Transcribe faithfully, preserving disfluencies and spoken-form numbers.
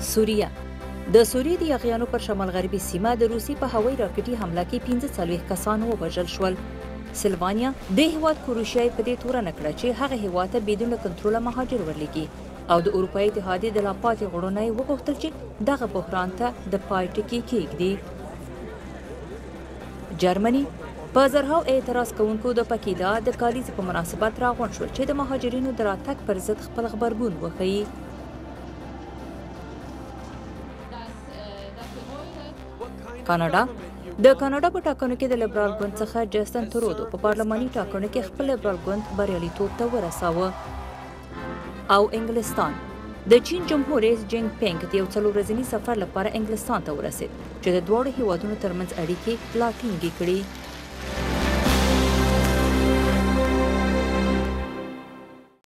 سوریه د سوریې د یاغیانو پر شمال غربي سیمه د روسي په هوایي راکټي حمله کې پنځه څلوېښت کسان ووژل شول. سلوانیا د هیواد کروشیا په دې تورنه کړه چې هغه هیواد ته بدون کنټروله مهاجر ورلېږي او د اروپایي اتحادیې د لا پاتې غړو نه یې وغوښتل چې دغه بحران ته د پای ټکی کېږدي. جرمني په زرهاو اعتراض کوونکو د پکیدا د کالیزې په مناسبت راغونډ شول چې د مهاجرینو د راتګ پر ضد خپل غبرګون وښیي. کاناډا د کاناډا په ټاکنو کې د لیبرال ګوند څخه جسټن ترودو په پارلماني ټاکنو کې خپل لیبرال ګوند بریالیتوب ته ورساوه. او انګلستان د چین جمهور رئیس جینګ پینګ د یو څلور ورځني سفر لپاره انګلستان ته ورسید چې د دواړو هیوادونو ترمنځ اړیکې لا ټینګې کړي.